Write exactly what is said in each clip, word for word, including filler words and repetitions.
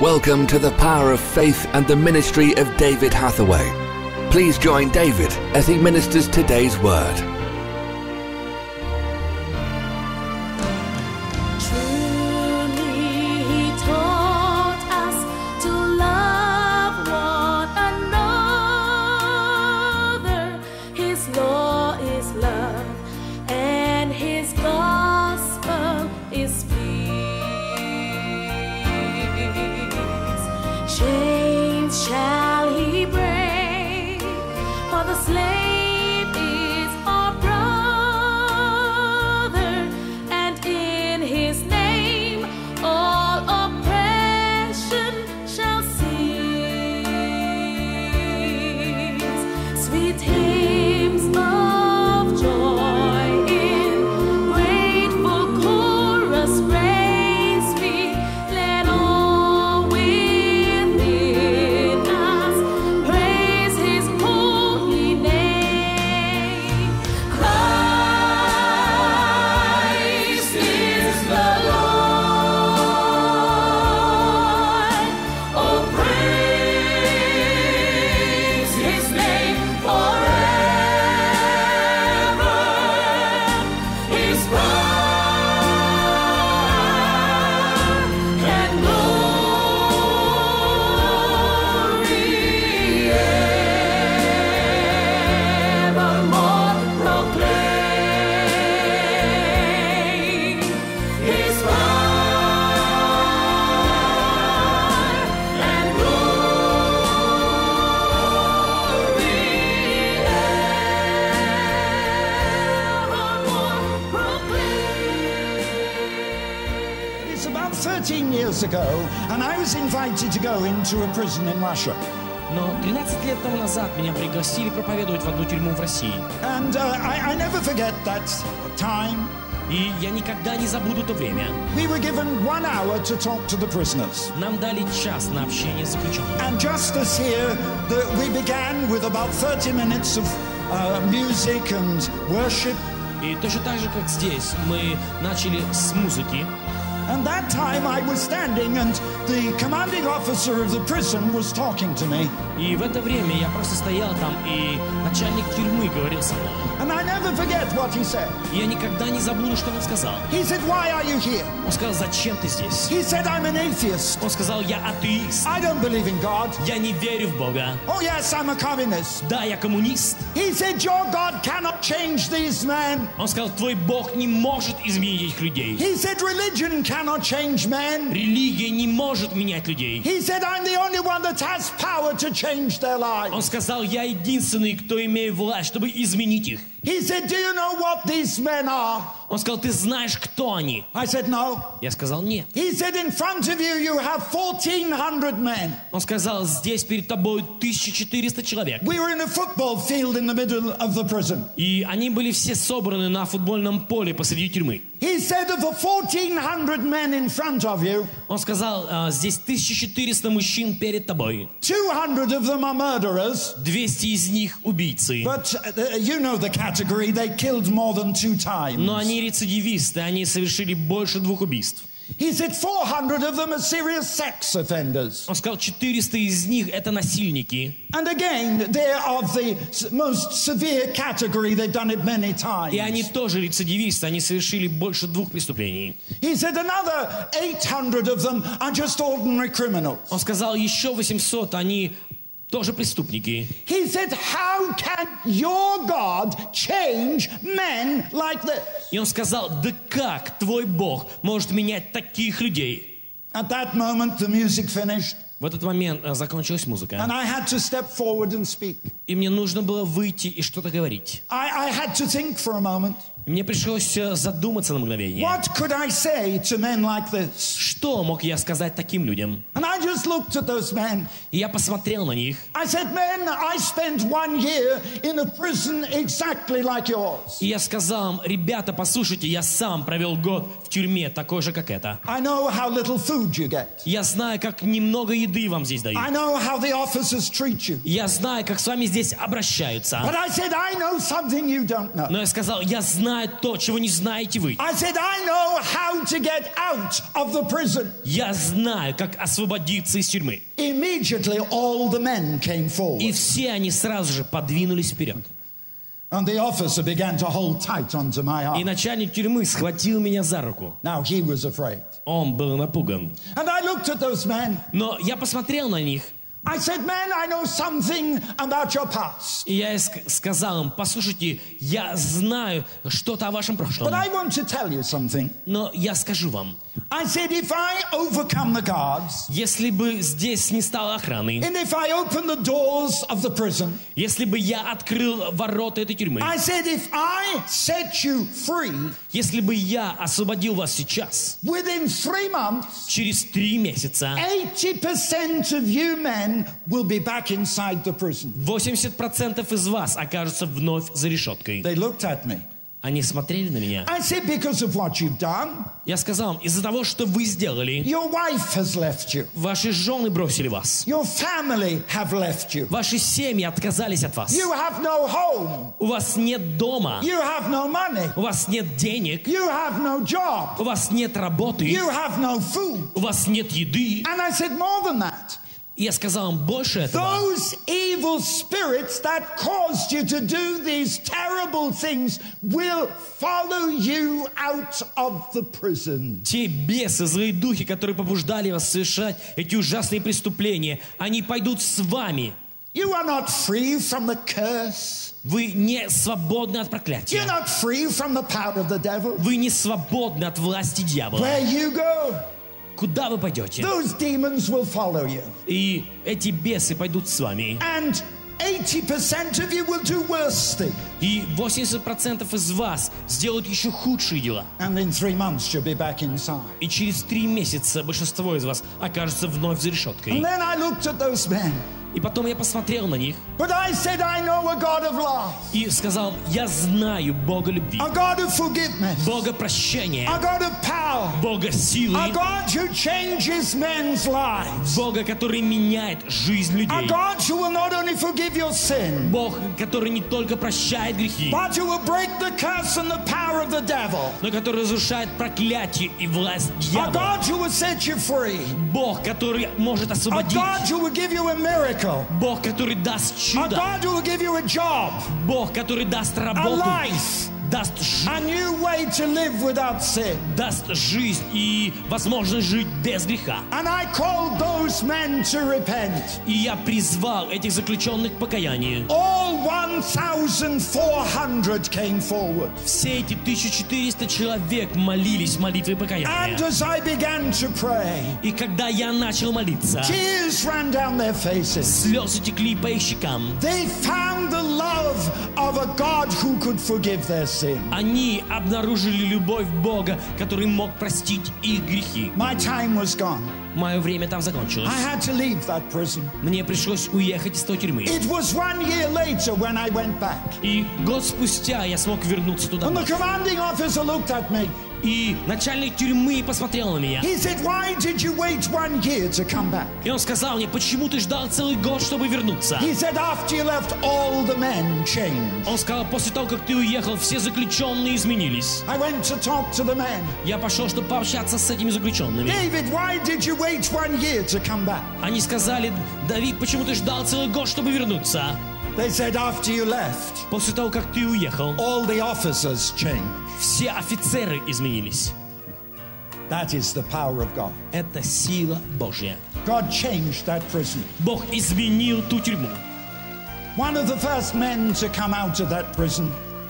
Welcome to the power of faith and the ministry of David Hathaway. Please join David as he ministers today's word. Ago, and I was invited to go into a prison in Russia. Но тринадцать лет тому назад меня пригласили проповедовать в одну тюрьму в России. And uh, I, I never forget that time. И я никогда не забуду то время. We were given one hour to talk to the prisoners. Нам дали час на общение с заключенными. And just as here, the, we began with about thirty minutes of uh, music and worship. И точно так же, как здесь, мы начали с музыки. And that time I was standing and the commanding officer of the prison was talking to me. И в это время я просто стоял там, и начальник тюрьмы говорил со мной. And I never forget what he said. И я никогда не забуду, что он сказал. He said, "Why are you here?" Он сказал, зачем ты здесь? He said, "I'm an atheist." Он сказал, я атеист. I don't believe in God. Я не верю в Бога. Oh yes, I'm a communist. Да, я коммунист. He said, "Your God cannot change these men." Он сказал, твой Бог не может изменить этих людей. He said, "Religion cannot change men." Религия не может менять людей. He said, "I'm the only one that has power to change their lives." Он сказал, я единственный, кто имеет власть, чтобы изменить их. He said, "Do you know what these men are?" Он сказал, ты знаешь, кто они? I said, "No." Я сказал, нет. He said, "In front of you, you have fourteen hundred men." Он сказал, здесь перед тобой тысяча четыреста человек. We were in a football field in the middle of the prison. И они были все собраны на футбольном поле посреди тюрьмы. He said, "Of the fourteen hundred men in front of you, Он сказал, здесь тысяча четыреста мужчин перед тобой. two hundred of them are murderers. двести из них убийцы. But uh, you know the category, they killed more than two times." Но они рецидивисты, они совершили больше двух убийств. He said four hundred of them are serious sex offenders. Он сказал, четыреста из них это насильники. And again, they're of the most severe category. They've done it many times. И они тоже рецидивисты, они совершили больше двух преступлений. He said another eight hundred of them are just ordinary criminals. Он сказал, еще восемьсот, они тоже преступники. He said, "How can your God change men like this?" И он сказал, да как твой Бог может менять таких людей? At that moment, the music finished. В этот момент закончилась музыка. And I had to step forward and speak. И мне нужно было выйти и что-то говорить. I, I had to think for a moment. И мне пришлось задуматься на мгновение. What could I say to men like this? Что мог я сказать таким людям? And I just looked at those men. И я посмотрел на них. I said, "Men, I spent one year in a prison exactly like yours." И я сказал им, ребята, послушайте, я сам провел год в тюрьме, такой же, как это. I know how little food you get. Я знаю, как немного еды вам здесь дают. I know how the officers treat you. Я знаю, как с вами здесь обращаются. But I said, "I know something you don't know." Но я сказал, я знаю знаю то, чего не знаете вы. I said, I know how to get out of the prison. Я знаю, как освободиться из тюрьмы. Immediately, all the men came И forward. все они сразу же подвинулись вперед. And the officer began to hold tight onto my И arm. начальник тюрьмы схватил меня за руку. Now he was afraid. Он был напуган. And I looked at those men. Но я посмотрел на них, I said, men, I know something about your past. и я ск- сказал им: послушайте, я знаю что-то о вашем прошлом, But I want to tell you something. но я скажу вам. I said, if I overcome the guards, Если бы здесь не стало охраны, and if I open the doors of the prison, если бы я открыл ворота этой тюрьмы, I said, if I set you free, если бы я освободил вас сейчас, within three months, через три месяца eighty percent of you men will be back inside the prison. восемьдесят процентов из вас окажутся вновь за решеткой. They looked at me. Они смотрели на меня. I said, because of what you've done, Я сказал им: из-за того, что вы сделали, your wife has left you. ваши жены бросили вас, Your family have left you. ваши семьи отказались от вас, You have no home. у вас нет дома, You have no money. у вас нет денег, You have no job. у вас нет работы, You have no food. у вас нет еды. And I said, more than that. И я сказал им: больше этого. Those evil spirits that caused you to do these terrible things will follow you out of the prison. Те бесы, злые духи, которые побуждали вас совершать эти ужасные преступления, они пойдут с вами. You are not free from the curse. Вы не свободны от проклятия. You're not free from the power of the devil. Вы не свободны от власти дьявола. Where you go, Куда вы пойдете? those demons will follow you. И эти бесы пойдут с вами. And eighty percent of you will do worse things. И восемьдесят процентов из вас сделают еще худшие дела. And in three months you'll be back inside. И через три месяца большинство из вас окажется вновь за решеткой. And then I looked at those men. И потом я посмотрел на них But I said, I know a God of love, и сказал: я знаю Бога любви, a God of forgiveness, Бога прощения, a God of power, Бога силы, a God who changes men's lives, Бога, который меняет жизнь a людей, God who will not only forgive your sin, Бог, который не только прощает грехи, but who will break the curse and the power of the devil, но который разрушает проклятие и власть a дьявола. God who will set you free, Бог, который может a освободить, God who will give you a miracle, Бог, который даст a чудо, God who will give you a job, Бог, который даст a работу, life, даст, жи- a new way to live without sin. даст жизнь и возможность жить без греха. And I called those men to repent. И я призвал этих заключенных к покаянию. All one thousand four hundred came forward. Все эти тысяча четыреста человек молились молитвой And покаяния. as I began to pray, И когда я начал молиться, tears ran down their faces. слезы текли по их щекам. They found the love of a God who could forgive their sin. Они обнаружили любовь Бога, который мог простить их грехи. My time was gone. Мое время там закончилось. I had to leave that prison. Мне пришлось уехать из той тюрьмы. It was one year later when I went back. И год спустя я смог вернуться туда. And the commanding officer looked at me. И начальник тюрьмы посмотрел на меня. He said, why did you wait one year to come back? И он сказал мне: почему ты ждал целый год, чтобы вернуться? He said, after you left, all the men changed. Он сказал: после того, как ты уехал, все заключенные изменились. I went to talk to the men. Я пошел, чтобы пообщаться с этими заключенными. David, why did you wait one year to come back? Они сказали: Давид, почему ты ждал целый год, чтобы вернуться? They said, after you left, После того, как ты уехал, all the officers changed. все офицеры изменились. That is the power of God. Это сила Божья. God changed that prison. Бог изменил ту тюрьму. One of the first men to come out of that prison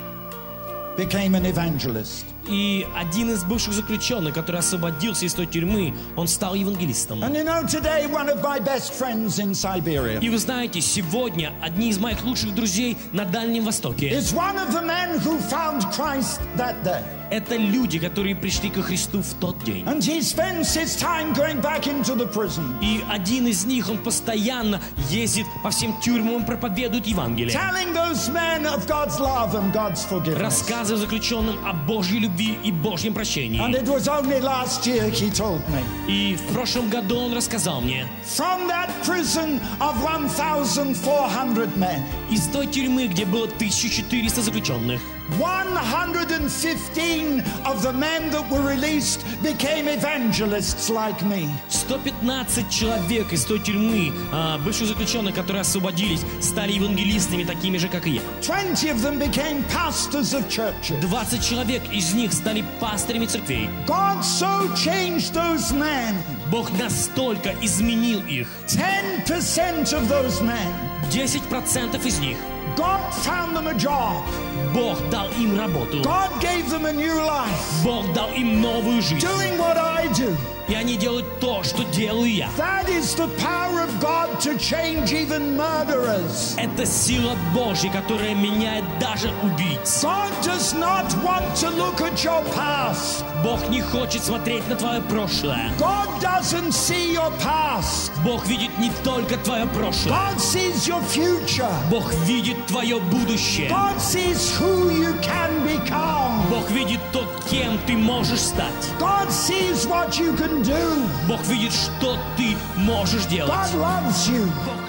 became an evangelist. И один из бывших заключенных, который освободился из той тюрьмы, он стал евангелистом. And you know, today one of my best friends in Siberia И вы знаете, сегодня одни из моих лучших друзей на Дальнем Востоке is one of the men who found Christ that day. — это люди, которые пришли ко Христу в тот день. And he spends his time going back into the prison, И один из них, он постоянно ездит по всем тюрьмам и проповедует Евангелие, telling those men of God's love and God's forgiveness. рассказывая заключенным о Божьей любви и Божьем And прощении. it was only last year he told me. И в прошлом году он рассказал мне: From that prison of one thousand four hundred men, из той тюрьмы, где было тысяча четыреста заключенных, one hundred fifteen of the men that were released became evangelists like me. сто пятнадцать человек из той тюрьмы, а, бывших заключенных, которые освободились, стали евангелистами, такими же, как и я. twenty of them became pastors of churches. двадцать человек из них стали пастырями церквей. God so changed those men. Бог настолько изменил их. ten percent of those men. десять процентов из них. God found them a job. Бог дал им работу. God gave them a new life. Бог дал им новую жизнь. Doing what I do. И они делают то, что делаю я. That is the power of God to change even murderers. Это сила Божья, которая меняет даже убийц. God does not want to look at your past. Бог не хочет смотреть на твое прошлое. God doesn't see your past. Бог видит не только твое прошлое. God sees your future. Бог видит твое будущее. God sees who you can become. Бог видит то, кем ты можешь стать. God sees what you can do. Бог видит, что ты можешь делать. God loves you.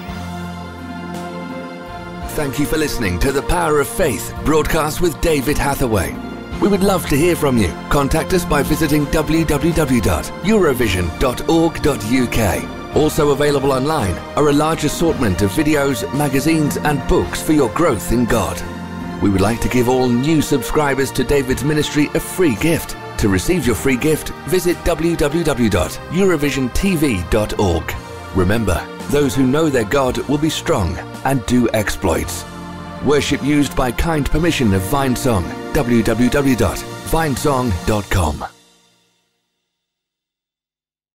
Thank you for listening to The Power of Faith, broadcast with David Hathaway. We would love to hear from you. Contact us by visiting w w w dot eurovision dot org dot u k. Also available online are a large assortment of videos, magazines and books for your growth in God. We would like to give all new subscribers to David's ministry a free gift. To receive your free gift, visit w w w dot eurovision t v dot org. Remember, those who know their God will be strong and do exploits. Worship used by kind permission of Vinesong. w w w dot vinesong dot com.